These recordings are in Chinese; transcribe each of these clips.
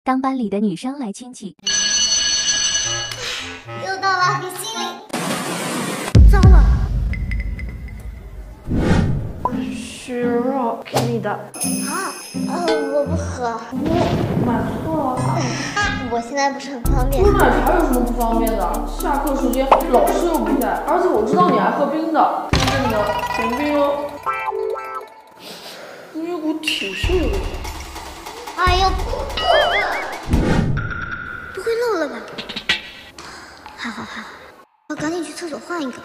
当班里的女生来亲戚， 又到了比心里，糟了！ 许肉给你的。 我不喝。 买错了。 我现在不是很方便。 喝奶茶有什么不方便的？下课时间老师又不在，而且我知道你爱喝冰的，这是你的甜冰哦。有一股体臭的味道。 哎呦，不会漏了吧？还好，我赶紧去厕所换一个。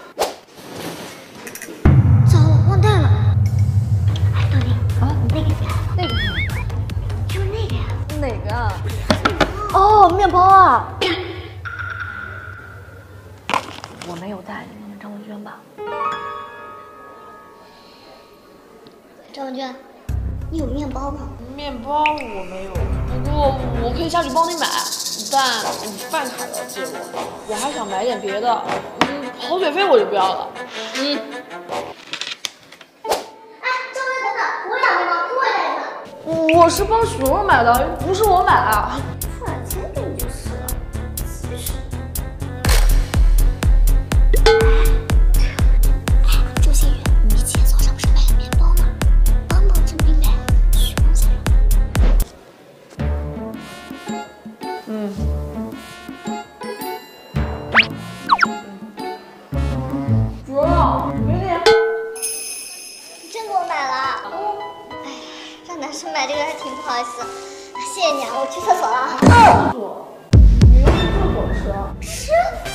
糟了，忘带了。哎，豆丁啊，那个是啥？ 那个是就是那个呀。 哪个啊？哦，面包啊！我没有带，你问问张文娟吧。 张文娟，你有面包吗？ 面包我没有，不过我可以下去帮你买，但你饭卡要借我还想买点别的，跑腿费我就不要了。 哎，张文娟，等等，我俩面包，给我带一份。 我是帮许若买的，不是我买的。 付点钱给你就是了。周新宇，你今天早上不是买了面包吗？帮郑冰呗，许梦想要。 主任，给你。 真给我买了。哎呀，让男生买这个还挺不好意思。谢谢你啊，我去厕所了。 厕所？你要去厕所吃？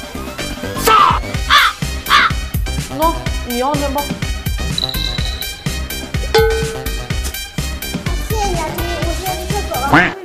喏，你要面包。 谢谢你啊，朱毅，我现在去厕所了。